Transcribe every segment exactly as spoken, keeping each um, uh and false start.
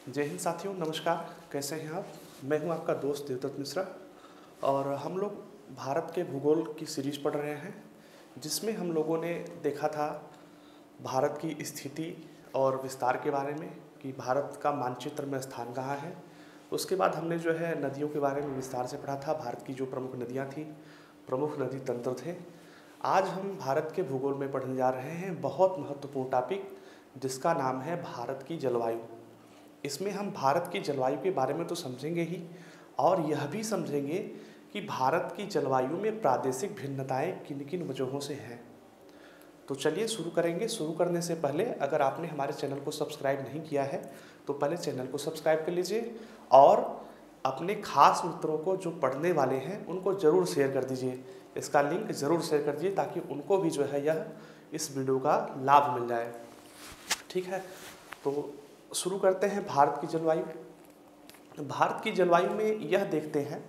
जय हिंद साथियों, नमस्कार। कैसे हैं आप? मैं हूं आपका दोस्त देवदत्त मिश्रा और हम लोग भारत के भूगोल की सीरीज़ पढ़ रहे हैं, जिसमें हम लोगों ने देखा था भारत की स्थिति और विस्तार के बारे में कि भारत का मानचित्र में स्थान कहाँ है। उसके बाद हमने जो है नदियों के बारे में विस्तार से पढ़ा था, भारत की जो प्रमुख नदियाँ थीं, प्रमुख नदी तंत्र थे। आज हम भारत के भूगोल में पढ़ने जा रहे हैं बहुत महत्वपूर्ण टॉपिक, जिसका नाम है भारत की जलवायु। इसमें हम भारत की जलवायु के बारे में तो समझेंगे ही, और यह भी समझेंगे कि भारत की जलवायु में प्रादेशिक भिन्नताएं किन किन वजहों से हैं। तो चलिए शुरू करेंगे। शुरू करने से पहले अगर आपने हमारे चैनल को सब्सक्राइब नहीं किया है तो पहले चैनल को सब्सक्राइब कर लीजिए और अपने खास मित्रों को जो पढ़ने वाले हैं उनको ज़रूर शेयर कर दीजिए। इसका लिंक ज़रूर शेयर कर दीजिए ताकि उनको भी जो है यह इस वीडियो का लाभ मिल जाए। ठीक है, तो शुरू करते हैं भारत की जलवायु। भारत की जलवायु में यह देखते हैं,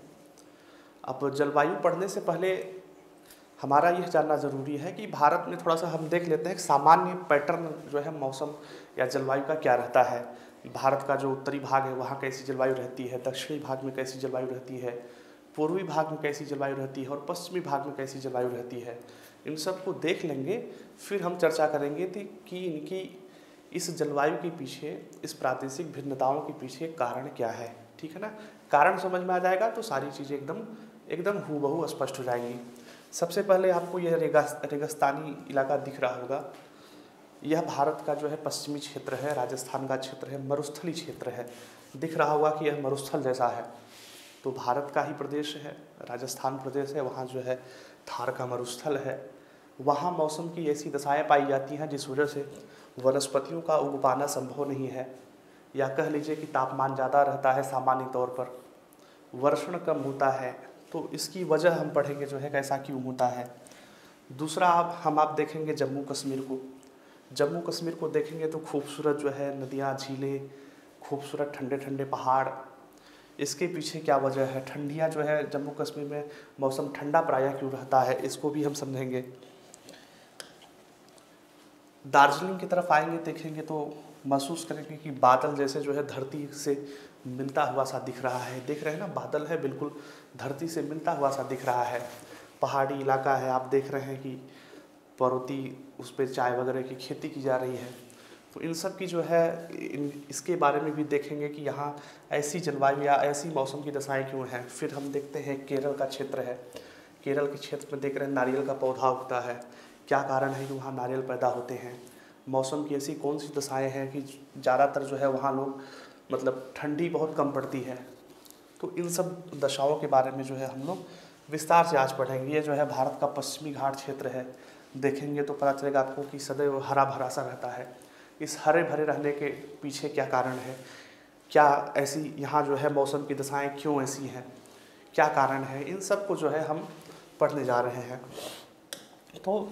अब जलवायु पढ़ने से पहले हमारा यह जानना ज़रूरी है कि भारत में थोड़ा सा हम देख लेते हैं सामान्य पैटर्न जो है मौसम या जलवायु का क्या रहता है। भारत का जो उत्तरी भाग है वहाँ कैसी जलवायु रहती है, दक्षिणी भाग में कैसी जलवायु रहती है, पूर्वी भाग में कैसी जलवायु रहती है और पश्चिमी भाग में कैसी जलवायु रहती है। इन सब को देख लेंगे, फिर हम चर्चा करेंगे कि इनकी इस जलवायु के पीछे, इस प्रादेशिक भिन्नताओं के पीछे कारण क्या है। ठीक है ना, कारण समझ में आ जाएगा तो सारी चीज़ें एकदम एकदम हूबहू स्पष्ट हो जाएंगी। सबसे पहले आपको यह रेगा रेगिस्तानी इलाका दिख रहा होगा। यह भारत का जो है पश्चिमी क्षेत्र है, राजस्थान का क्षेत्र है, मरुस्थली क्षेत्र है। दिख रहा होगा कि यह मरुस्थल जैसा है, तो भारत का ही प्रदेश है, राजस्थान प्रदेश है। वहाँ जो है थार का मरुस्थल है। वहाँ मौसम की ऐसी दशाएँ पाई जाती हैं जिस वजह से वनस्पतियों का उग पाना संभव नहीं है, या कह लीजिए कि तापमान ज़्यादा रहता है, सामान्य तौर पर वर्षण कम होता है। तो इसकी वजह हम पढ़ेंगे जो है कैसा क्यों होता है। दूसरा आप हम आप देखेंगे जम्मू कश्मीर को। जम्मू कश्मीर को देखेंगे तो खूबसूरत जो है नदियाँ, झीलें, खूबसूरत ठंडे ठंडे पहाड़। इसके पीछे क्या वजह है, ठंडियाँ जो है जम्मू कश्मीर में मौसम ठंडा प्रायः क्यों रहता है, इसको भी हम समझेंगे। दार्जिलिंग की तरफ आएंगे, देखेंगे तो महसूस करेंगे कि बादल जैसे जो है धरती से मिलता हुआ सा दिख रहा है। देख रहे हैं ना, बादल है बिल्कुल धरती से मिलता हुआ सा दिख रहा है। पहाड़ी इलाका है, आप देख रहे हैं कि पर्वती, उस पर चाय वगैरह की खेती की जा रही है। तो इन सब की जो है इन इसके बारे में भी देखेंगे कि यहाँ ऐसी जलवायु या ऐसी मौसम की दशाएँ क्यों हैं। फिर हम देखते हैं केरल का क्षेत्र है। केरल के क्षेत्र में देख रहे हैं नारियल का पौधा उगता है। क्या कारण है कि वहाँ नारियल पैदा होते हैं। मौसम की ऐसी कौन सी दशाएं हैं कि ज़्यादातर जो है वहाँ लोग मतलब ठंडी बहुत कम पड़ती है। तो इन सब दशाओं के बारे में जो है हम लोग विस्तार से आज पढ़ेंगे। ये जो है भारत का पश्चिमी घाट क्षेत्र है। देखेंगे तो पता चलेगा आपको कि सदैव हरा भरा सा रहता है। इस हरे भरे रहने के पीछे क्या कारण है, क्या ऐसी यहाँ जो है मौसम की दशाएँ क्यों ऐसी हैं, क्या कारण है, इन सब को जो है हम पढ़ने जा रहे हैं। तो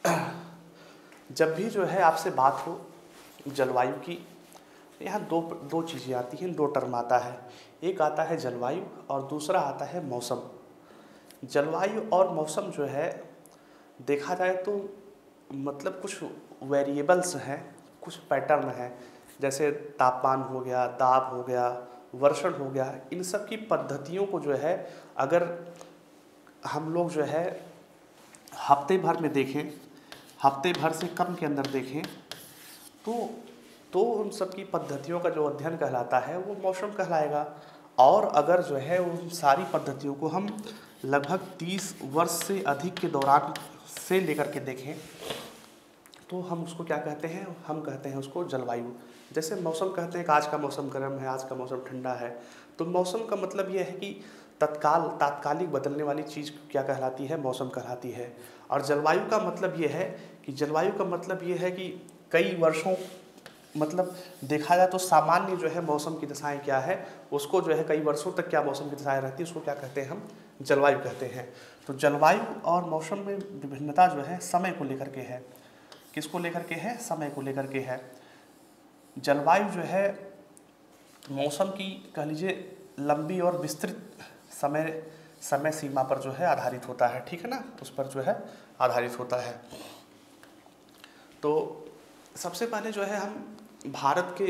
जब भी जो है आपसे बात हो जलवायु की, यहाँ दो दो चीज़ें आती हैं, दो टर्म आता है। एक आता है जलवायु और दूसरा आता है मौसम। जलवायु और मौसम जो है देखा जाए तो मतलब कुछ वेरिएबल्स हैं, कुछ पैटर्न हैं, जैसे तापमान हो गया, दाब हो गया, वर्षण हो गया। इन सब की पद्धतियों को जो है अगर हम लोग जो है हफ्ते भर में देखें, हफ्ते भर से कम के अंदर देखें तो तो उन सब की पद्धतियों का जो अध्ययन कहलाता है वो मौसम कहलाएगा। और अगर जो है उन सारी पद्धतियों को हम लगभग तीस वर्ष से अधिक के दौरान से लेकर के देखें तो हम उसको क्या कहते हैं, हम कहते हैं उसको जलवायु। जैसे मौसम कहते हैं कि आज का मौसम गर्म है, आज का मौसम ठंडा है। तो मौसम का मतलब ये है कि तत्काल तात्कालिक बदलने वाली चीज़ क्या कहलाती है, मौसम कहलाती है। और जलवायु का मतलब ये है कि जलवायु का मतलब ये है कि कई वर्षों मतलब देखा जाए तो सामान्य जो है मौसम की दशाएं क्या है, उसको जो है कई वर्षों तक क्या मौसम की दशाएं रहती है, उसको क्या कहते हैं, हम जलवायु कहते हैं। तो जलवायु और मौसम में विभिन्नता जो है समय को लेकर के है। किसको लेकर के है, समय को लेकर के है। जलवायु जो है मौसम की कह लीजिए लंबी और विस्तृत समय समय सीमा पर जो है आधारित होता है। ठीक है ना, उस पर जो है आधारित होता है। तो सबसे पहले जो है हम भारत के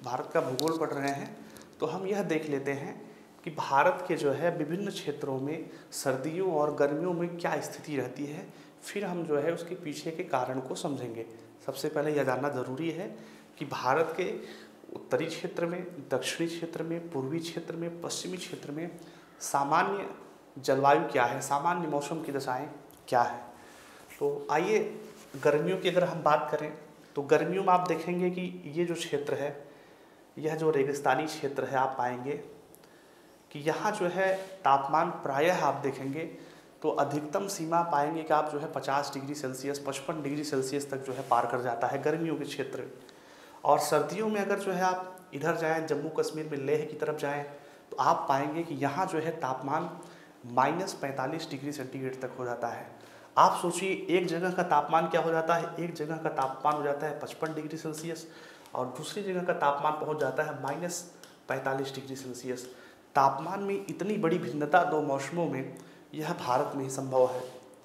भारत का भूगोल पढ़ रहे हैं तो हम यह देख लेते हैं कि भारत के जो है विभिन्न क्षेत्रों में सर्दियों और गर्मियों में क्या स्थिति रहती है, फिर हम जो है उसके पीछे के कारण को समझेंगे। सबसे पहले यह जानना ज़रूरी है कि भारत के उत्तरी क्षेत्र में, दक्षिणी क्षेत्र में, पूर्वी क्षेत्र में, पश्चिमी क्षेत्र में सामान्य जलवायु क्या है, सामान्य मौसम की दशाएं क्या है। तो आइए गर्मियों की अगर हम बात करें तो गर्मियों में आप देखेंगे कि ये जो क्षेत्र है, यह जो रेगिस्तानी क्षेत्र है, आप पाएंगे कि यहाँ जो है तापमान प्रायः आप देखेंगे तो अधिकतम सीमा पाएंगे कि आप जो है पचास डिग्री सेल्सियस, पचपन डिग्री सेल्सियस तक जो है पार कर जाता है गर्मियों के क्षेत्र। और सर्दियों में अगर जो है आप इधर जाएं, जम्मू कश्मीर में लेह की तरफ जाएं, तो आप पाएंगे कि यहाँ जो है तापमान माइनस पैंतालीस डिग्री सेंटीग्रेड तक हो जाता है। आप सोचिए एक जगह का तापमान क्या हो जाता है, एक जगह का तापमान हो जाता है पचपन डिग्री सेल्सियस और दूसरी जगह का तापमान पहुँच जाता है माइनस पैंतालीस डिग्री सेल्सियस। तापमान में इतनी बड़ी भिन्नता दो मौसमों में, यह भारत में ही संभव है।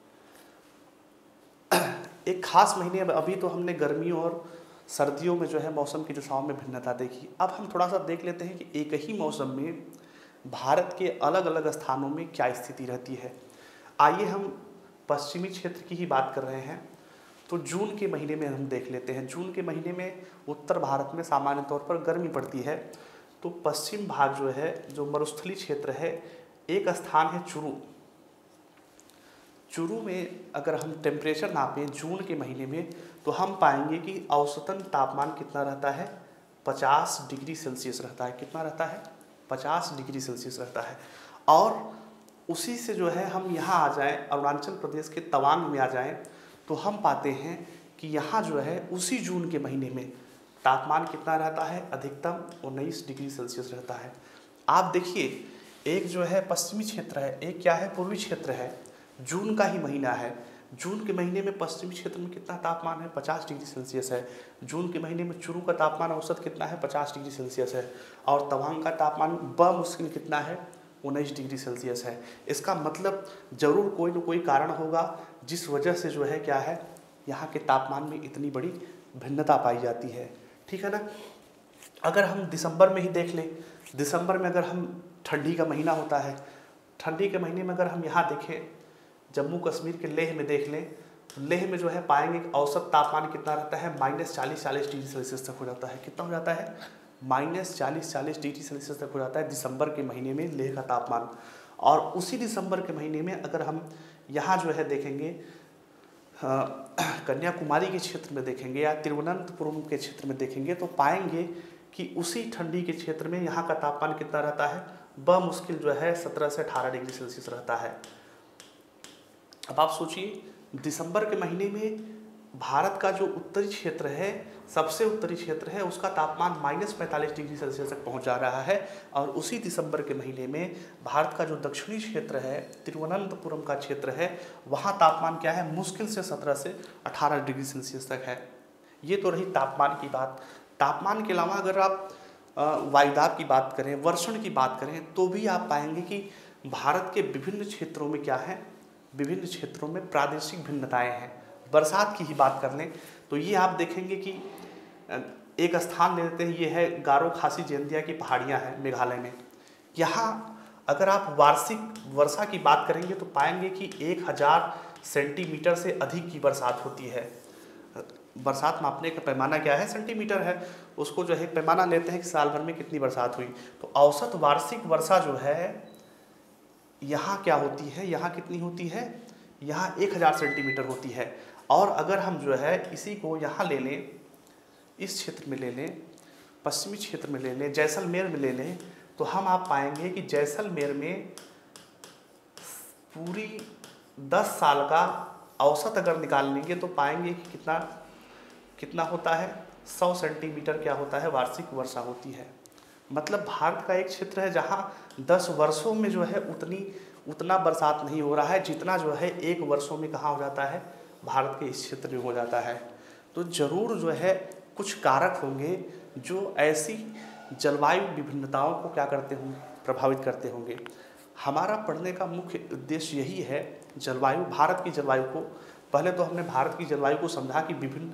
एक खास महीने में अभी तो हमने गर्मियों और सर्दियों में जो है मौसम की दिशाओं में भिन्नता देखी। अब हम थोड़ा सा देख लेते हैं कि एक ही मौसम में भारत के अलग अलग स्थानों में क्या स्थिति रहती है। आइए हम पश्चिमी क्षेत्र की ही बात कर रहे हैं तो जून के महीने में हम देख लेते हैं। जून के महीने में उत्तर भारत में सामान्य तौर पर गर्मी पड़ती है, तो पश्चिम भाग जो है, जो मरुस्थलीय क्षेत्र है, एक स्थान है चुरू। चुरू में अगर हम टेम्परेचर नापें जून के महीने में तो हम पाएंगे कि औसतन तापमान कितना रहता है, पचास डिग्री सेल्सियस रहता है। कितना रहता है, पचास डिग्री सेल्सियस रहता है। और उसी से जो है हम यहाँ आ जाएं, अरुणाचल प्रदेश के तवांग में आ जाएं, तो हम पाते हैं कि यहाँ जो है उसी जून के महीने में तापमान कितना रहता है, अधिकतम उन्नीस डिग्री सेल्सियस रहता है। आप देखिए, एक जो है पश्चिमी क्षेत्र है, एक क्या है, पूर्वी क्षेत्र है। जून का ही महीना है, जून के महीने में पश्चिमी क्षेत्र में कितना तापमान है, पचास डिग्री सेल्सियस है। जून के महीने में चुरू का तापमान औसत कितना है, पचास डिग्री सेल्सियस है। और तवांग का तापमान बमुश्किल कितना है, उन्नीस डिग्री सेल्सियस है। इसका मतलब जरूर कोई न कोई कारण होगा जिस वजह से जो है क्या है, यहाँ के तापमान में इतनी बड़ी भिन्नता पाई जाती है। ठीक है ना। अगर हम दिसंबर में ही देख लें, दिसंबर में अगर हम, ठंडी का महीना होता है, ठंडी के महीने में अगर हम यहाँ देखें, जम्मू कश्मीर के लेह में देख लें, तो लेह में जो है पाएंगे कि औसत तापमान कितना रहता है, माइनस चालीस चालीस डिग्री सेल्सियस तक हो जाता है। कितना हो जाता है, माइनस चालीस चालीस डिग्री सेल्सियस तक हो जाता है दिसंबर के महीने में लेह का तापमान। और उसी दिसंबर के महीने में अगर हम यहाँ जो है देखेंगे, कन्याकुमारी के क्षेत्र में देखेंगे या तिरुवनंतपुरम के क्षेत्र में देखेंगे, तो पाएंगे कि उसी ठंडी के क्षेत्र में यहाँ का तापमान कितना रहता है, बमुश्किल जो है सत्रह से अठारह डिग्री सेल्सियस रहता है। अब आप सोचिए, दिसंबर के महीने में भारत का जो उत्तरी क्षेत्र है, सबसे उत्तरी क्षेत्र है, उसका तापमान माइनस पैंतालीस डिग्री सेल्सियस तक पहुंच जा रहा है। और उसी दिसंबर के महीने में भारत का जो दक्षिणी क्षेत्र है, तिरुवनंतपुरम का क्षेत्र है, वहाँ तापमान क्या है, मुश्किल से सत्रह से अठारह डिग्री सेल्सियस तक है। ये तो रही तापमान की बात। तापमान के अलावा अगर आप वायुदाब की बात करें, वर्षण की बात करें, तो भी आप पाएंगे कि भारत के विभिन्न क्षेत्रों में क्या है, विभिन्न क्षेत्रों में प्रादेशिक भिन्नताएं हैं। बरसात की ही बात कर लें तो ये आप देखेंगे कि एक स्थान ले लेते हैं, ये है गारो खासी जयंतिया की पहाड़ियाँ हैं मेघालय में। यहाँ अगर आप वार्षिक वर्षा की बात करेंगे तो पाएंगे कि एक हज़ार सेंटीमीटर से अधिक की बरसात होती है। बरसात मापने का पैमाना क्या है, सेंटीमीटर है। उसको जो है पैमाना लेते हैं कि साल भर में कितनी बरसात हुई। तो औसत वार्षिक वर्षा जो है यहाँ क्या होती है, यहाँ कितनी होती है, यहाँ एक हज़ार सेंटीमीटर होती है। और अगर हम जो है इसी को यहाँ ले लें, इस क्षेत्र में ले लें, पश्चिमी क्षेत्र में ले लें, जैसलमेर में ले लें, तो हम आप पाएंगे कि जैसलमेर में पूरी दस साल का औसत अगर निकाल लेंगे तो पाएंगे कि कितना कितना होता है, सौ सेंटीमीटर क्या होता है, वार्षिक वर्षा होती है। मतलब भारत का एक क्षेत्र है जहाँ दस वर्षों में जो है उतनी उतना बरसात नहीं हो रहा है जितना जो है एक वर्षों में कहाँ हो जाता है, भारत के इस क्षेत्र में हो जाता है। तो ज़रूर जो है कुछ कारक होंगे जो ऐसी जलवायु विभिन्नताओं को क्या करते होंगे, प्रभावित करते होंगे। हमारा पढ़ने का मुख्य उद्देश्य यही है, जलवायु, भारत की जलवायु को। पहले तो हमने भारत की जलवायु को समझा कि विभिन्न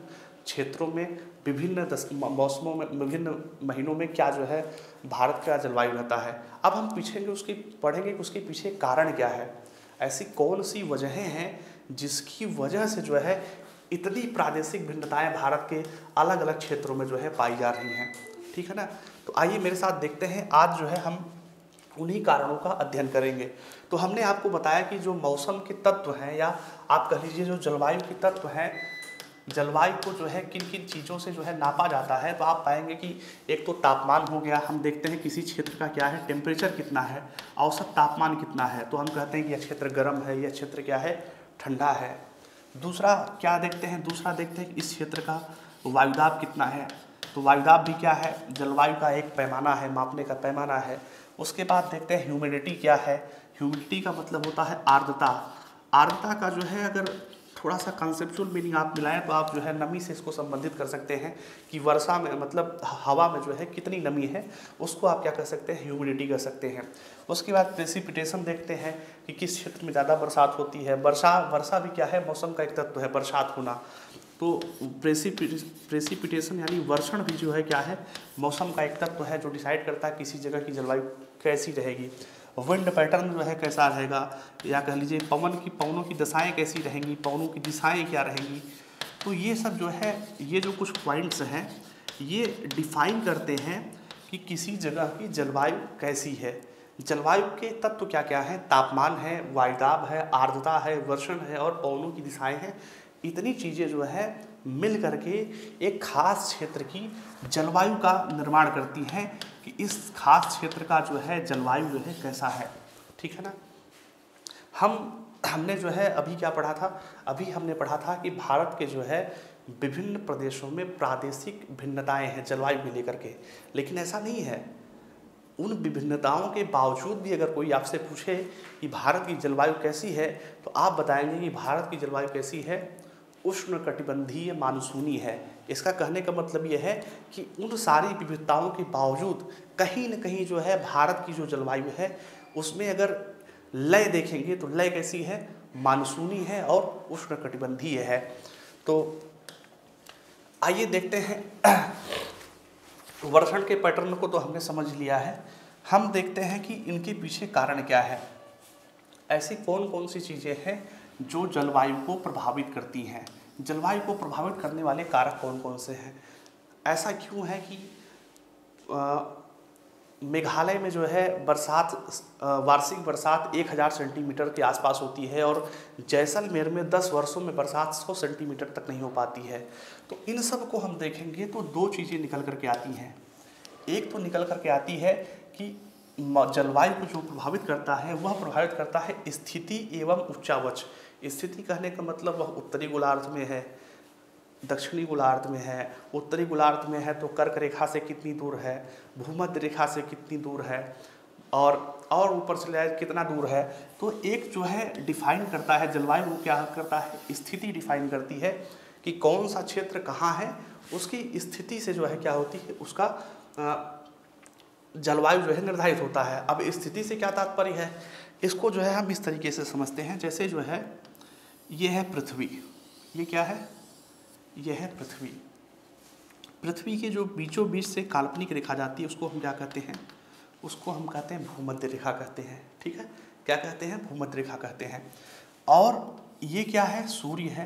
क्षेत्रों में विभिन्न दस मौसमों में विभिन्न महीनों में क्या जो है भारत का जलवायु रहता है। अब हम पूछेंगे उसकी पढ़ेंगे कि उसके पीछे कारण क्या है, ऐसी कौन सी वजहें हैं जिसकी वजह से जो है इतनी प्रादेशिक भिन्नताएं भारत के अलग अलग क्षेत्रों में जो है पाई जा रही हैं। ठीक है ना। तो आइए मेरे साथ देखते हैं, आज जो है हम उन्हीं कारणों का अध्ययन करेंगे। तो हमने आपको बताया कि जो मौसम के तत्व हैं, या आप कह लीजिए जो जलवायु के तत्व हैं, जलवायु को जो है किन किन चीज़ों से जो है नापा जाता है। तो आप पाएंगे कि एक तो तापमान हो गया, हम देखते हैं किसी क्षेत्र का क्या है टेम्परेचर कितना है, औसत तापमान कितना है, तो हम कहते हैं कि यह क्षेत्र गर्म है, यह क्षेत्र क्या है ठंडा है। दूसरा क्या देखते हैं, दूसरा देखते हैं कि इस क्षेत्र का वायुदाब कितना है, तो वायुदाब भी क्या है जलवायु का एक पैमाना है, मापने का पैमाना है। उसके बाद देखते हैं ह्यूमिडिटी क्या है, ह्यूमिडिटी का मतलब होता है आर्द्रता। आर्द्रता का जो है अगर थोड़ा सा कंसेप्चुअल मीनिंग आप मिलाएं तो आप जो है नमी से इसको संबंधित कर सकते हैं कि वर्षा में मतलब हवा में जो है कितनी नमी है, उसको आप क्या कर सकते हैं ह्यूमिडिटी कर सकते हैं। उसके बाद प्रेसिपिटेशन देखते हैं कि किस क्षेत्र में ज़्यादा बरसात होती है। वर्षा वर्षा भी क्या है मौसम का एक तत्व है, बरसात होना। तो प्रेसिपिटेशन यानी वर्षण भी जो है क्या है मौसम का एक तत्व है जो डिसाइड करता है किसी जगह की जलवायु कैसी रहेगी। विंड पैटर्न जो है कैसा रहेगा, या कह लीजिए पवन की पवनों की दशाएं कैसी रहेंगी, पवनों की दिशाएं क्या रहेंगी। तो ये सब जो है ये जो कुछ पॉइंट्स हैं ये डिफाइन करते हैं कि किसी जगह की जलवायु कैसी है। जलवायु के तत्व क्या क्या हैं, तापमान है, वायुदाब है, आर्द्रता है, वर्षण है और पवनों की दिशाएं हैं। इतनी चीज़ें जो है मिल करके एक खास क्षेत्र की जलवायु का निर्माण करती हैं कि इस खास क्षेत्र का जो है जलवायु जो है कैसा है। ठीक है ना। हम हमने जो है अभी क्या पढ़ा था, अभी हमने पढ़ा था कि भारत के जो है विभिन्न प्रदेशों में प्रादेशिक भिन्नताएं हैं जलवायु को लेकर के, लेकिन ऐसा नहीं है। उन विभिन्नताओं के बावजूद भी अगर कोई आपसे पूछे कि भारत की जलवायु कैसी है तो आप बताएंगे कि भारत की जलवायु कैसी है, उष्णकटिबंधीय मानसूनी है। इसका कहने का मतलब यह है कि उन सारी विविधताओं के बावजूद कहीं न कहीं जो है भारत की जो जलवायु है उसमें अगर लय देखेंगे तो लय कैसी है, मानसूनी है और उष्णकटिबंधीय है। तो आइए देखते हैं, वर्षण के पैटर्न को तो हमने समझ लिया है। हम देखते हैं कि इनके पीछे कारण क्या है, ऐसी कौन कौन सी चीज़ें हैं जो जलवायु को प्रभावित करती हैं। जलवायु को प्रभावित करने वाले कारक कौन कौन से हैं। ऐसा क्यों है कि मेघालय में जो है बरसात वार्षिक बरसात एक हज़ार सेंटीमीटर के आसपास होती है और जैसलमेर में दस वर्षों में बरसात सौ सेंटीमीटर तक नहीं हो पाती है। तो इन सब को हम देखेंगे तो दो चीज़ें निकल कर के आती हैं। एक तो निकल कर के आती है कि जलवायु को जो प्रभावित करता है वह प्रभावित करता है स्थिति एवं उच्चावच। स्थिति कहने का मतलब वह उत्तरी गोलार्ध में है, दक्षिणी गोलार्ध में है। उत्तरी गोलार्ध में है तो कर्क रेखा से कितनी दूर है, भूमध्य रेखा से कितनी दूर है, और और ऊपर चले जाए कितना दूर है। तो एक जो है डिफाइन करता है जलवायु को, क्या करता है स्थिति डिफाइन करती है कि कौन सा क्षेत्र कहाँ है, उसकी स्थिति से जो है क्या होती है उसका जलवायु जो है निर्धारित होता है। अब स्थिति से क्या तात्पर्य है, इसको जो है हम इस तरीके से समझते हैं। जैसे जो है ये है पृथ्वी, ये क्या है, यह है पृथ्वी। पृथ्वी के जो बीचों बीच से काल्पनिक रेखा जाती है उसको हम क्या कहते हैं, उसको हम कहते हैं भूमध्य रेखा कहते हैं। ठीक है, क्या कहते हैं, भूमध्य रेखा कहते हैं। और ये क्या है, सूर्य है।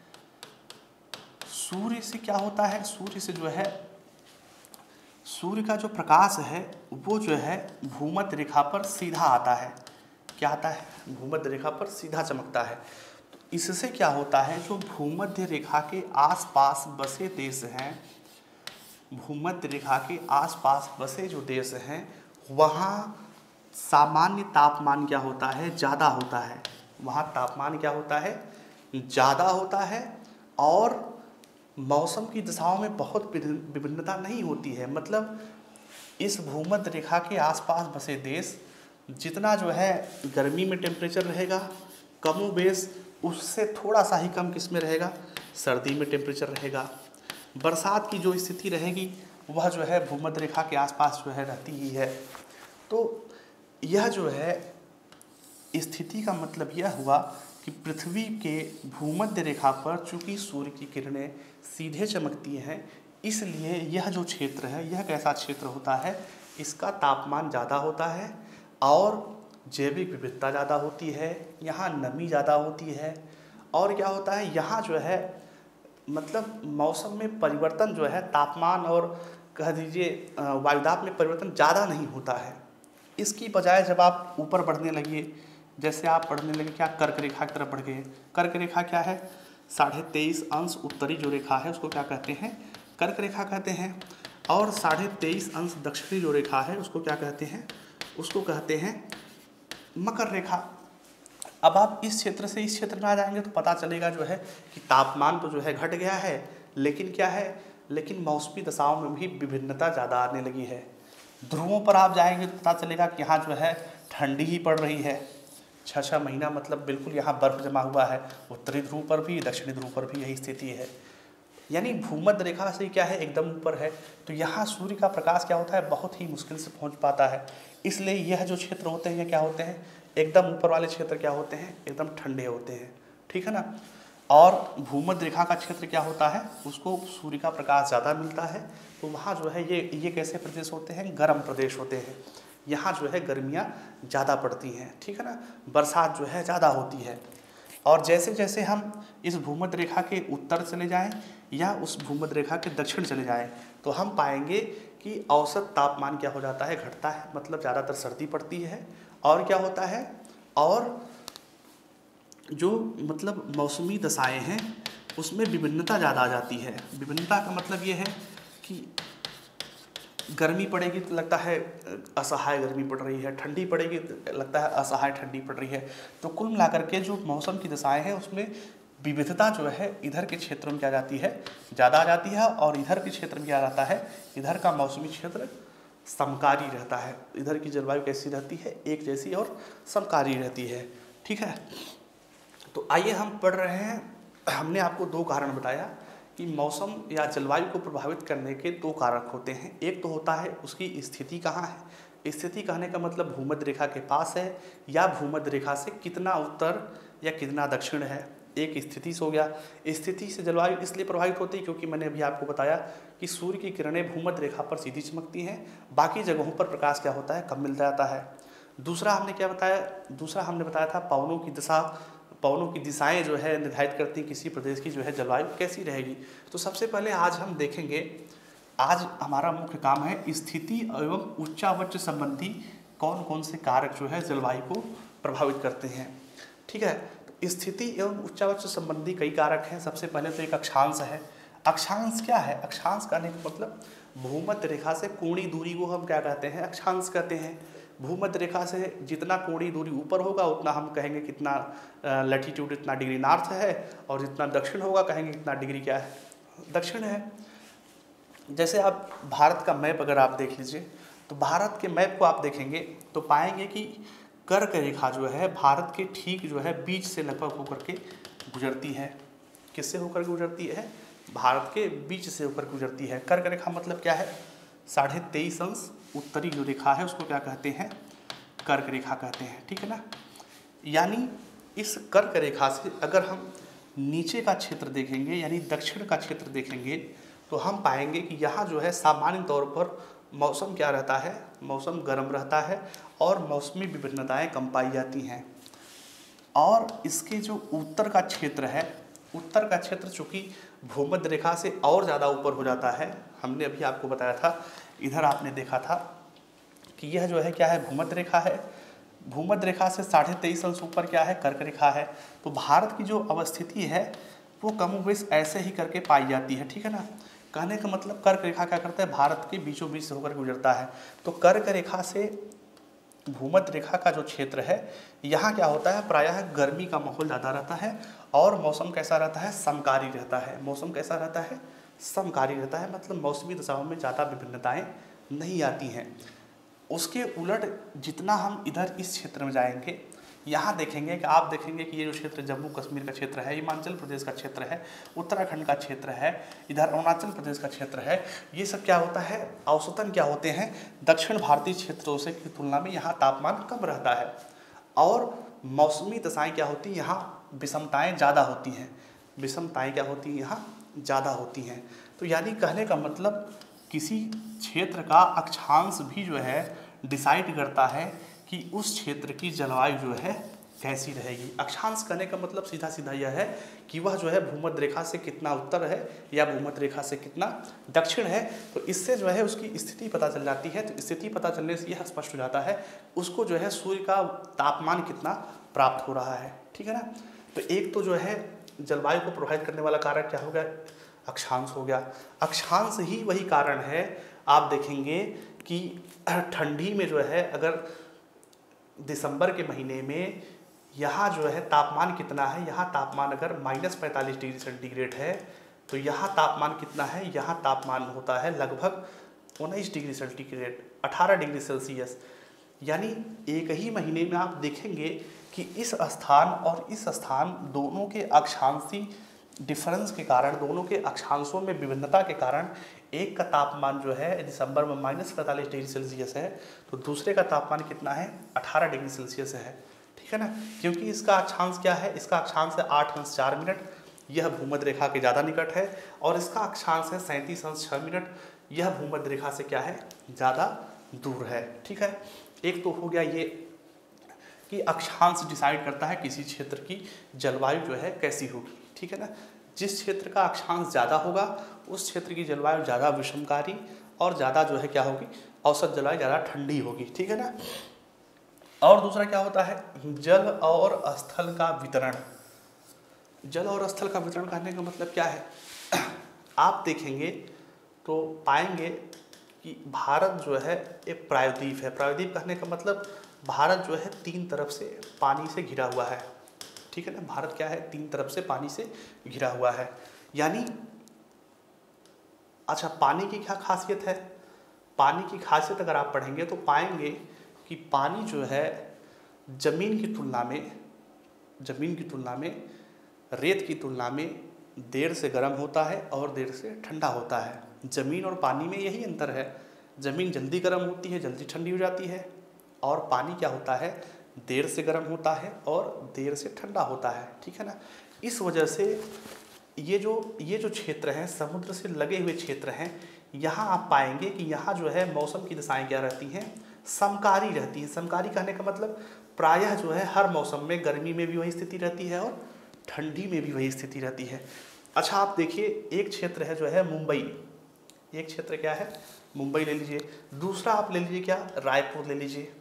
सूर्य से क्या होता है, सूर्य से जो है सूर्य का जो प्रकाश है वो जो है भूमध्य रेखा पर सीधा आता है। क्या आता है, भूमध्य रेखा पर सीधा चमकता है। तो इससे क्या होता है, जो भूमध्य रेखा के आसपास बसे देश हैं, भूमध्य रेखा के आसपास बसे जो देश हैं वहाँ सामान्य तापमान क्या होता है, ज़्यादा होता है। वहाँ तापमान क्या होता है, ज़्यादा होता है और मौसम की दिशाओं में बहुत विभिन्नता नहीं होती है। मतलब इस भूमध्य रेखा के आसपास बसे देश जितना जो है गर्मी में टेम्परेचर रहेगा कमोबेश उससे थोड़ा सा ही कम किस में रहेगा, सर्दी में टेम्परेचर रहेगा। बरसात की जो स्थिति रहेगी वह जो है भूमध्य रेखा के आसपास जो है रहती ही है। तो यह जो है स्थिति का मतलब यह हुआ कि पृथ्वी के भूमध्य रेखा पर चूंकि सूर्य की किरणें सीधे चमकती हैं, इसलिए यह जो क्षेत्र है यह कैसा क्षेत्र होता है, इसका तापमान ज़्यादा होता है और जैविक विविधता ज़्यादा होती है, यहाँ नमी ज़्यादा होती है और क्या होता है यहाँ जो है मतलब मौसम में परिवर्तन जो है तापमान और कह दीजिए वायुदाब में परिवर्तन ज़्यादा नहीं होता है। इसकी बजाय जब आप ऊपर बढ़ने लगिए, जैसे आप बढ़ने लगे क्या कर्क रेखा की तरफ बढ़ गए। कर्क रेखा क्या है, साढ़े तेईस अंश उत्तरी जो रेखा है उसको क्या कहते हैं, कर्क रेखा कहते हैं। और साढ़े तेईस अंश दक्षिणी जो रेखा है उसको क्या कहते हैं, उसको कहते हैं मकर रेखा। अब आप इस क्षेत्र से इस क्षेत्र में आ जाएंगे तो पता चलेगा जो है कि तापमान तो जो है घट गया है, लेकिन क्या है, लेकिन मौसमी दशाओं में भी विभिन्नता ज़्यादा आने लगी है। ध्रुवों पर आप जाएंगे तो पता चलेगा कि यहाँ जो है ठंडी ही पड़ रही है, छः छः महीना मतलब बिल्कुल यहाँ बर्फ़ जमा हुआ है। उत्तरी ध्रुव पर भी दक्षिणी ध्रुव पर भी यही स्थिति है, यानी भूमध्य रेखा से क्या है एकदम ऊपर है, तो यहाँ सूर्य का प्रकाश क्या होता है बहुत ही मुश्किल से पहुँच पाता है। इसलिए यह जो क्षेत्र होते हैं क्या होते हैं, एकदम ऊपर वाले क्षेत्र क्या होते हैं, एकदम ठंडे होते हैं, ठीक है ना। और भूमध्य रेखा का क्षेत्र क्या होता है, उसको सूर्य का प्रकाश ज़्यादा मिलता है, तो वहाँ जो है ये ये कैसे प्रदेश होते हैं, गर्म प्रदेश होते हैं। यहाँ जो है गर्मियाँ ज़्यादा पड़ती हैं, ठीक है ना, बरसात जो है ज़्यादा होती है। और जैसे जैसे हम इस भूमध्य रेखा के उत्तर चले जाएं या उस भूमध्य रेखा के दक्षिण चले जाएं तो हम पाएंगे कि औसत तापमान क्या हो जाता है, घटता है, मतलब ज़्यादातर सर्दी पड़ती है। और क्या होता है, और जो मतलब मौसमी दशाएं हैं उसमें विभिन्नता ज़्यादा आ जाती है। विभिन्नता का मतलब ये है कि गर्मी पड़ेगी तो लगता है असहाय गर्मी पड़ रही है, ठंडी पड़ेगी तो लगता है असहाय ठंडी पड़ रही है। तो कुल मिलाकर के जो मौसम की दशाएं हैं उसमें विविधता जो है इधर के क्षेत्रों में क्या जाती है, ज़्यादा आ जाती है, और इधर के क्षेत्र में क्या रहता है, इधर का मौसमी क्षेत्र समकारी रहता है। इधर की जलवायु कैसी रहती है, एक जैसी और समकारी रहती है, ठीक है। तो आइए हम पढ़ रहे हैं, हमने आपको दो कारण बताया कि मौसम या जलवायु को प्रभावित करने के दो कारक होते हैं। एक तो होता है उसकी स्थिति कहाँ है, स्थिति कहने का मतलब भूमध्य रेखा के पास है या भूमध्य रेखा से कितना उत्तर या कितना दक्षिण है, एक स्थिति से हो गया। स्थिति से जलवायु इसलिए प्रभावित होती है क्योंकि मैंने अभी आपको बताया कि सूर्य की किरणें भूमध्य रेखा पर सीधी चमकती हैं, बाकी जगहों पर प्रकाश क्या होता है, कम मिल जाता है। दूसरा हमने क्या बताया, दूसरा हमने बताया था पवनों की दिशा, पवनों की दिशाएं जो है निर्धारित करती हैं किसी प्रदेश की जो है जलवायु कैसी रहेगी। तो सबसे पहले आज हम देखेंगे, आज हमारा मुख्य काम है स्थिति एवं उच्चावच संबंधी कौन कौन से कारक जो है जलवायु को प्रभावित करते हैं, ठीक है। तो स्थिति एवं उच्चावच संबंधी कई कारक हैं। सबसे पहले तो एक अक्षांश है। अक्षांश क्या है, अक्षांश कहने का मतलब भूमध्य रेखा से कोणीय दूरी को हम क्या कहते हैं, अक्षांश कहते हैं। भूमध्य रेखा से जितना कोणीय दूरी ऊपर होगा उतना हम कहेंगे कितना लैटिट्यूड, इतना डिग्री नॉर्थ है, और जितना दक्षिण होगा कहेंगे कितना डिग्री क्या है, दक्षिण है। जैसे आप भारत का मैप अगर आप देख लीजिए तो भारत के मैप को आप देखेंगे तो पाएंगे कि कर्क रेखा जो है भारत के ठीक जो है बीच से लगभग होकर के गुजरती है। किससे होकर गुजरती है, भारत के बीच से होकर गुजरती है। कर्क रेखा मतलब क्या है, साढ़े तेईस अंश उत्तरी जो रेखा है उसको क्या कहते हैं, कर्क रेखा कहते हैं, ठीक है ना। यानी इस कर्क रेखा से अगर हम नीचे का क्षेत्र देखेंगे यानी दक्षिण का क्षेत्र देखेंगे तो हम पाएंगे कि यहाँ जो है सामान्य तौर पर मौसम क्या रहता है, मौसम गर्म रहता है और मौसमी विभिन्नताएं कम पाई जाती हैं। और इसके जो उत्तर का क्षेत्र है, उत्तर का क्षेत्र चूँकि भूमध्य रेखा से और ज़्यादा ऊपर हो जाता है, हमने अभी आपको बताया था, इधर आपने देखा था कि यह जो है क्या है, भूमध्य रेखा है। भूमध्य रेखा से साढ़े तेईस अंश ऊपर क्या है, कर्क रेखा है। तो भारत की जो अवस्थिति है वो कमोबेश ऐसे ही करके पाई जाती है, ठीक है ना। कहने का मतलब कर्क रेखा क्या करता है, भारत के बीचों बीच से होकर गुजरता है। तो कर्क रेखा से भूमध्य रेखा का जो क्षेत्र है यहाँ क्या होता है, प्रायः गर्मी का माहौल ज़्यादा रहता है और मौसम कैसा रहता है, समकारी रहता है। मौसम कैसा रहता है, समकारी रहता है, मतलब मौसमी दशाओं में ज़्यादा विभिन्नताएं नहीं आती हैं। उसके उलट जितना हम इधर इस क्षेत्र में जाएंगे यहाँ देखेंगे कि आप देखेंगे कि ये जो क्षेत्र जम्मू कश्मीर का क्षेत्र है, हिमाचल प्रदेश का क्षेत्र है, उत्तराखंड का क्षेत्र है, इधर अरुणाचल प्रदेश का क्षेत्र है, ये सब क्या होता है, औसतन क्या होते हैं, दक्षिण भारतीय क्षेत्रों से की तुलना में यहाँ तापमान कम रहता है और मौसमी दशाएं क्या होती हैं, यहाँ विषमताएं ज़्यादा होती हैं, विषमताएं क्या होती हैं यहाँ ज़्यादा होती हैं। तो यानी कहने का मतलब किसी क्षेत्र का अक्षांश भी जो है डिसाइड करता है कि उस क्षेत्र की जलवायु जो है कैसी रहेगी। अक्षांश कहने का मतलब सीधा सीधा यह है कि वह जो है भूमध्य रेखा से कितना उत्तर है या भूमध्य रेखा से कितना दक्षिण है। तो इससे जो है उसकी स्थिति पता चल जाती है। तो स्थिति पता चलने से यह स्पष्ट हो जाता है उसको जो है सूर्य का तापमान कितना प्राप्त हो रहा है, ठीक है ना। तो एक तो जो है जलवायु को प्रभावित करने वाला कारक क्या हो गया, अक्षांश हो गया। अक्षांश ही वही कारण है, आप देखेंगे कि ठंडी में जो है अगर दिसंबर के महीने में यहाँ जो है तापमान कितना है, यहाँ तापमान अगर माइनस पैंतालीस डिग्री सेंटीग्रेड है तो यहाँ तापमान कितना है, यहाँ तापमान होता है लगभग उन्नीस डिग्री सेंटीग्रेड, अठारह डिग्री सेल्सियस। यानी एक ही महीने में आप देखेंगे कि इस स्थान और इस स्थान दोनों के अक्षांशी डिफरेंस के कारण, दोनों के अक्षांशों में विभिन्नता के कारण एक का तापमान जो है दिसंबर में माइनस पैंतालीस डिग्री सेल्सियस है तो दूसरे का तापमान कितना है, अठारह डिग्री सेल्सियस है, ठीक है ना। क्योंकि इसका अक्षांश क्या है, इसका अक्षांश है आठ अंश चार मिनट, यह भूमध्य रेखा के ज़्यादा निकट है, और इसका अक्षांश है सैंतीस अंश छः मिनट, यह भूमध्य रेखा से क्या है, ज़्यादा दूर है, ठीक है। एक तो हो गया ये कि अक्षांश डिसाइड करता है किसी क्षेत्र की जलवायु जो है कैसी होगी, ठीक है ना। जिस क्षेत्र का अक्षांश ज़्यादा होगा उस क्षेत्र की जलवायु ज़्यादा विषमकारी और ज़्यादा जो है क्या होगी, औसत जलवायु ज़्यादा ठंडी होगी, ठीक है ना। और दूसरा क्या होता है, जल और स्थल का वितरण। जल और स्थल का वितरण करने का मतलब क्या है, आप देखेंगे तो पाएंगे कि भारत जो है एक प्रायद्वीप है। प्रायद्वीप कहने का मतलब भारत जो है तीन तरफ से पानी से घिरा हुआ है, ठीक है ना। भारत क्या है, तीन तरफ से पानी से घिरा हुआ है। यानी अच्छा, पानी की क्या खासियत है, पानी की खासियत अगर आप पढ़ेंगे तो पाएंगे कि पानी जो है जमीन की तुलना में जमीन की तुलना में रेत की तुलना में देर से गर्म होता है और देर से ठंडा होता है। ज़मीन और पानी में यही अंतर है, ज़मीन जल्दी गर्म होती है, जल्दी ठंडी हो जाती है, और पानी क्या होता है, देर से गर्म होता है और देर से ठंडा होता है, ठीक है ना। इस वजह से ये जो ये जो क्षेत्र हैं, समुद्र से लगे हुए क्षेत्र हैं, यहाँ आप पाएंगे कि यहाँ जो है मौसम की दशाएं क्या रहती हैं, समकारी रहती हैं। समकारी कहने का मतलब प्रायः जो है हर मौसम में गर्मी में भी वही स्थिति रहती है और ठंडी में भी वही स्थिति रहती है। अच्छा, आप देखिए एक क्षेत्र है जो है मुंबई, एक क्षेत्र क्या है, मुंबई ले लीजिए। दूसरा आप ले लीजिए क्या, रायपुर ले लीजिए।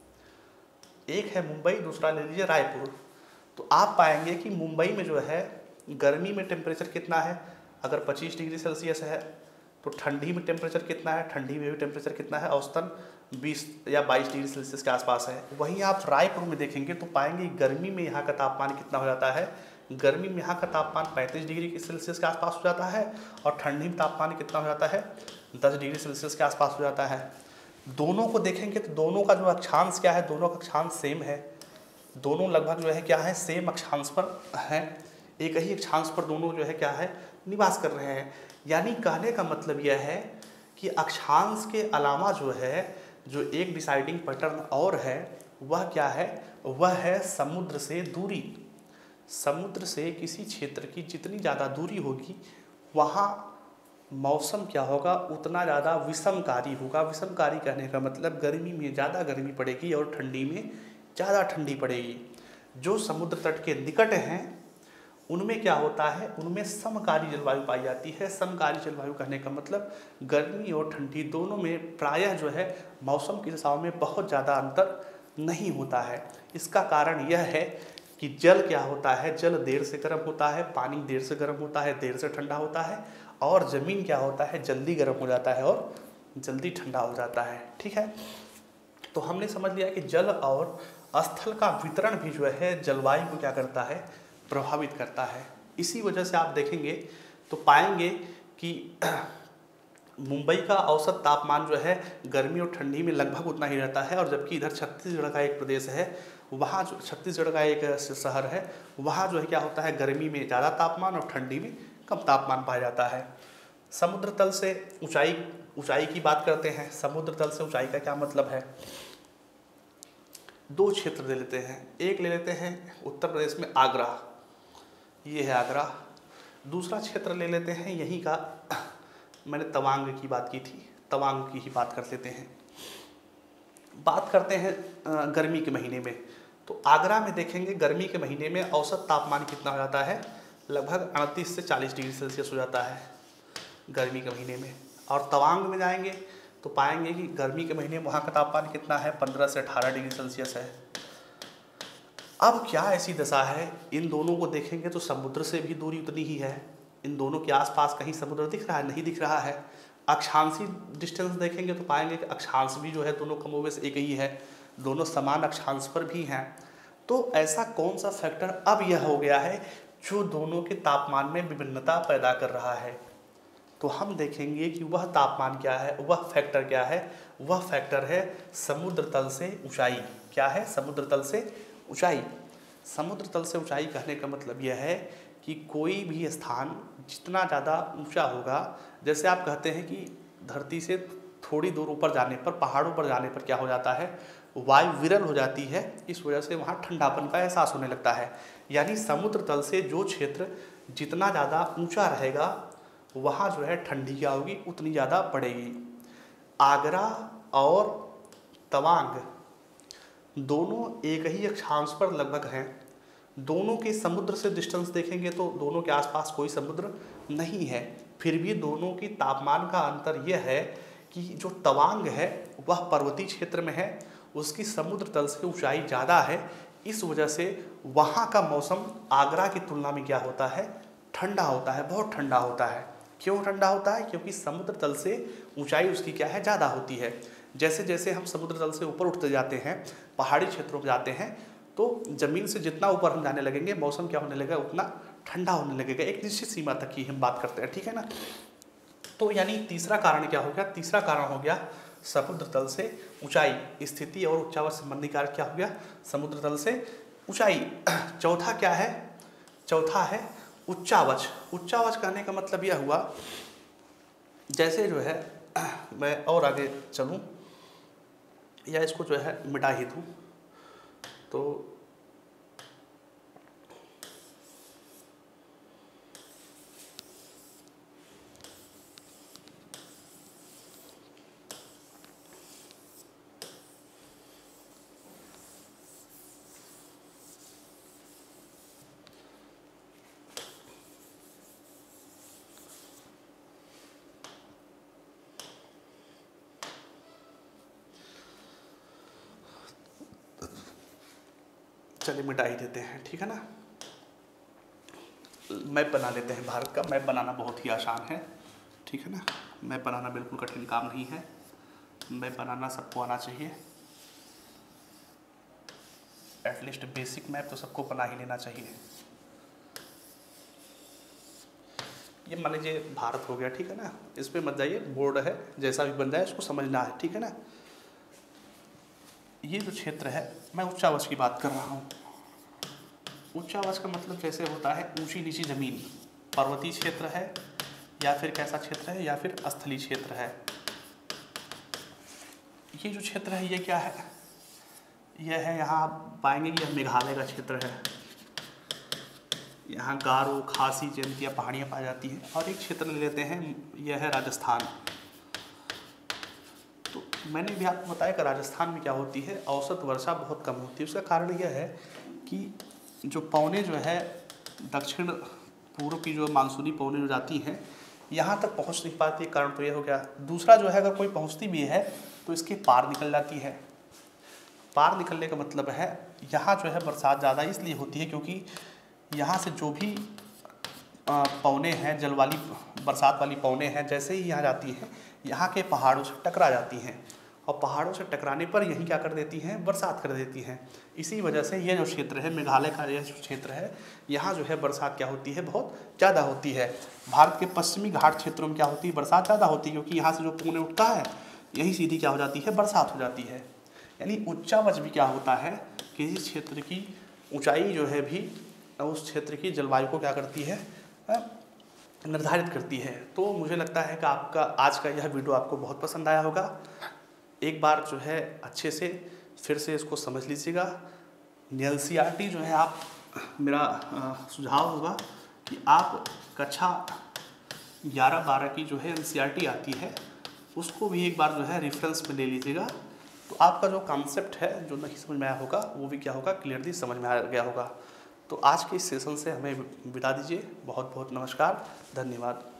एक है मुंबई, दूसरा ले लीजिए रायपुर। तो आप पाएंगे कि मुंबई में जो है गर्मी में टेम्परेचर कितना है, अगर पच्चीस डिग्री सेल्सियस है, तो ठंडी में टेम्परेचर कितना है, ठंडी में भी टेम्परेचर कितना है, औसतन बीस या बाईस डिग्री सेल्सियस के आसपास है। वहीं आप रायपुर में देखेंगे तो पाएंगे गर्मी में यहाँ का तापमान कितना हो जाता है, गर्मी में यहाँ का तापमान पैंतीस डिग्री सेल्सियस के आसपास हो जाता है, और ठंडी में तापमान कितना हो जाता है, दस डिग्री सेल्सियस के आसपास हो जाता है। दोनों को देखेंगे तो दोनों का जो अक्षांश क्या है, दोनों का अक्षांश सेम है, दोनों लगभग जो है क्या है, सेम अक्षांश पर है, एक ही अक्षांश पर दोनों जो है क्या है, निवास कर रहे हैं। यानी कहने का मतलब यह है कि अक्षांश के अलावा जो है जो एक डिसाइडिंग पैटर्न और है वह क्या है, वह है समुद्र से दूरी। समुद्र से किसी क्षेत्र की जितनी ज़्यादा दूरी होगी वहाँ मौसम क्या होगा, उतना ज़्यादा विषमकारी होगा। विषमकारी कहने का मतलब गर्मी में ज़्यादा गर्मी पड़ेगी और ठंडी में ज़्यादा ठंडी पड़ेगी। जो समुद्र तट के निकट हैं उनमें क्या होता है, उनमें समकारी जलवायु पाई जाती है। समकारी जलवायु कहने का मतलब गर्मी और ठंडी दोनों में प्रायः जो है मौसम की दिशाओं में बहुत ज़्यादा अंतर नहीं होता है। इसका कारण यह है कि जल क्या होता है, जल देर से गर्म होता है, पानी देर से गर्म होता है, देर से ठंडा होता है, और ज़मीन क्या होता है, जल्दी गर्म हो जाता है और जल्दी ठंडा हो जाता है, ठीक है। तो हमने समझ लिया कि जल और स्थल का वितरण भी जो है जलवायु को क्या करता है, प्रभावित करता है। इसी वजह से आप देखेंगे तो पाएंगे कि मुंबई का औसत तापमान जो है गर्मी और ठंडी में लगभग उतना ही रहता है, और जबकि इधर छत्तीसगढ़ का एक प्रदेश है, वहाँ जो छत्तीसगढ़ का एक शहर है, वहाँ जो है क्या होता है, गर्मी में ज़्यादा तापमान और ठंडी में कम तापमान पाया जाता है। समुद्र तल से ऊंचाई ऊंचाई की बात करते हैं। समुद्र तल से ऊंचाई का क्या मतलब है, दो क्षेत्र ले लेते हैं। एक ले लेते हैं उत्तर प्रदेश में आगरा, ये है आगरा। दूसरा क्षेत्र ले लेते हैं यहीं का, मैंने तवांग की बात की थी, तवांग की ही बात कर लेते हैं। बात करते हैं गर्मी के महीने में, तो आगरा में देखेंगे गर्मी के महीने में औसत तापमान कितना हो जाता है, लगभग अड़तीस से चालीस डिग्री सेल्सियस हो जाता है गर्मी के महीने में। और तवांग में जाएंगे तो पाएंगे कि गर्मी के महीने में वहाँ का तापमान कितना है, पंद्रह से अठारह डिग्री सेल्सियस है। अब क्या ऐसी दशा है, इन दोनों को देखेंगे तो समुद्र से भी दूरी उतनी ही है, इन दोनों के आसपास कहीं समुद्र दिख रहा है, नहीं दिख रहा है। अक्षांशी डिस्टेंस देखेंगे तो पाएंगे कि अक्षांश भी जो है दोनों कमोबेश एक ही है, दोनों समान अक्षांश पर भी हैं। तो ऐसा कौन सा फैक्टर अब यह हो गया है जो दोनों के तापमान में विभिन्नता पैदा कर रहा है? तो हम देखेंगे कि वह तापमान क्या है, वह फैक्टर क्या है, वह फैक्टर है समुद्र तल से ऊंचाई। क्या है? समुद्र तल से ऊंचाई। समुद्र तल से ऊंचाई कहने का मतलब यह है कि कोई भी स्थान जितना ज़्यादा ऊंचा होगा, जैसे आप कहते हैं कि धरती से थोड़ी दूर ऊपर जाने पर, पहाड़ों पर जाने पर क्या हो जाता है, वायु विरल हो जाती है, इस वजह से वहाँ ठंडापन का एहसास होने लगता है। यानी समुद्र तल से जो क्षेत्र जितना ज़्यादा ऊंचा रहेगा वहाँ जो है ठंडी क्या होगी, उतनी ज़्यादा पड़ेगी। आगरा और तवांग दोनों एक ही अक्षांश पर लगभग हैं, दोनों के समुद्र से डिस्टेंस देखेंगे तो दोनों के आसपास कोई समुद्र नहीं है, फिर भी दोनों की तापमान का अंतर यह है कि जो तवांग है वह पर्वतीय क्षेत्र में है, उसकी समुद्र तल से ऊंचाई ज़्यादा है, इस वजह से वहाँ का मौसम आगरा की तुलना में क्या होता है, ठंडा होता है, बहुत ठंडा होता है। क्यों ठंडा होता है? क्योंकि समुद्र तल से ऊंचाई उसकी क्या है, ज़्यादा होती है। जैसे जैसे हम समुद्र तल से ऊपर उठते जाते हैं, पहाड़ी क्षेत्रों में जाते हैं, तो ज़मीन से जितना ऊपर हम जाने लगेंगे मौसम क्या होने लगेगा, उतना ठंडा होने लगेगा, एक निश्चित सीमा तक की हम बात करते हैं, ठीक है ना। तो यानी तीसरा कारण क्या हो गया, तीसरा कारण हो गया समुद्र तल से ऊंचाई। स्थिति और उच्चावच संबंधी कारक क्या हो गया, समुद्र तल से ऊंचाई। चौथा क्या है, चौथा है उच्चावच। उच्चावच कहने का मतलब यह हुआ, जैसे जो है मैं और आगे चलूं या इसको जो है मिटा ही दूं, तो चलिए मिटा ही देते हैं, ठीक है ना। मैप बना लेते हैं भारत का। मैप बनाना बहुत ही आसान है, ठीक है ना। मैप बनाना बिल्कुल कठिन काम नहीं है, मैप बनाना सबको आना चाहिए, एटलीस्ट बेसिक मैप तो सबको बना ही लेना चाहिए। ये मान लीजिए भारत हो गया, ठीक है ना, इस पर मत जाइए, बोर्ड है, जैसा भी बन जाए इसको समझना है, ठीक है ना। ये जो क्षेत्र है, मैं उच्चावच की बात कर रहा हूँ। उच्चावच का मतलब जैसे होता है ऊंची नीची जमीन, पर्वतीय क्षेत्र है या फिर कैसा क्षेत्र है, या फिर स्थलीय क्षेत्र है। ये जो क्षेत्र है ये क्या है, यह है, यहाँ पाएंगे कि यह मेघालय का क्षेत्र है, यहाँ गारो, खासी, जयंतिया पहाड़ियाँ पाई जाती हैं। और एक क्षेत्र ले लेते हैं, यह है राजस्थान। तो मैंने भी आपको बताया कि राजस्थान में क्या होती है, औसत वर्षा बहुत कम होती है। उसका कारण यह है कि जो पवनें जो है दक्षिण पूर्व की जो मानसूनी पवनें जो जाती हैं यहाँ तक पहुँच नहीं पाती, कारण तो ये हो गया। दूसरा जो है, अगर कोई पहुँचती भी है तो इसके पार निकल जाती है। पार निकलने का मतलब है यहाँ जो है बरसात ज़्यादा इसलिए होती है क्योंकि यहाँ से जो भी पवनें हैं, जल वाली बरसात वाली पवनें हैं, जैसे ही यहाँ जाती हैं यहाँ के पहाड़ों से टकरा जाती हैं, और पहाड़ों से टकराने पर यहीं क्या कर देती हैं, बरसात कर देती हैं। इसी वजह से ये जो क्षेत्र है, मेघालय का यह जो क्षेत्र है, यहाँ जो है बरसात क्या होती है, बहुत ज़्यादा होती है। भारत के पश्चिमी घाट क्षेत्रों में क्या होती है, बरसात ज़्यादा होती है, क्योंकि यहाँ से जो पवनें उठता है यही सीधी क्या हो जाती है, बरसात हो जाती है। यानी उच्चावच भी क्या होता है, किसी क्षेत्र की ऊँचाई जो है भी उस क्षेत्र की जलवायु को क्या करती है, निर्धारित करती है। तो मुझे लगता है कि आपका आज का यह वीडियो आपको बहुत पसंद आया होगा। एक बार जो है अच्छे से फिर से इसको समझ लीजिएगा। N C E R T जो है, आप मेरा सुझाव होगा कि आप कक्षा ग्यारह बारह की जो है N C E R T आती है उसको भी एक बार जो है रेफरेंस में ले लीजिएगा, तो आपका जो कॉन्सेप्ट है जो नहीं समझ में आया होगा वो भी क्या होगा, क्लियरली समझ में आ गया होगा। तो आज के इस सेशन से हमें विदा दीजिए। बहुत बहुत नमस्कार, धन्यवाद।